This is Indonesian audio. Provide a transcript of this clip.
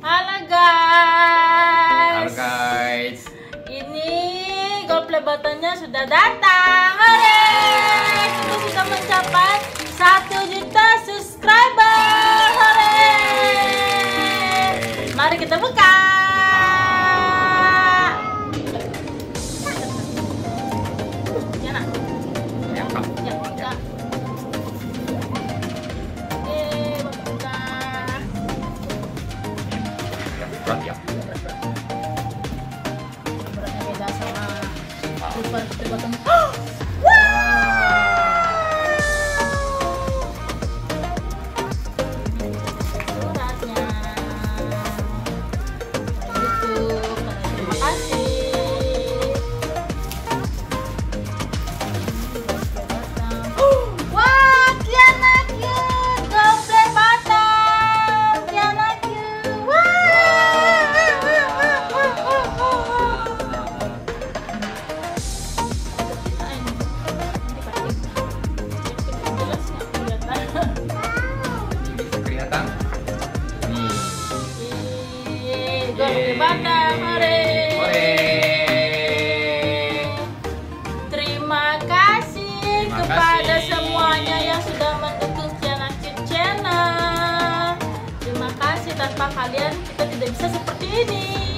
Halo guys. Halo guys. Ini GoPlay buttonnya sudah datang. Hore! Kita sudah mencapai 1 juta subscriber. Hore! Mari kita buka. Ya nak. Ya, Kak. Ya, buka. Oke, buka. Ya, berat ya. Beratnya beda sama GoPlay button. Suratnya. YouTube. Terima kasih. Wah, Kiana cute. GoPlay button. Kiana cute. Bisa kelihatan. Nih. GoPlay button. Hore. Hore. Terima kasih Terima kepada kasih. semuanya yang sudah mendukung Kiana Cute Channel. Terima kasih, tanpa kalian kita tidak bisa seperti ini.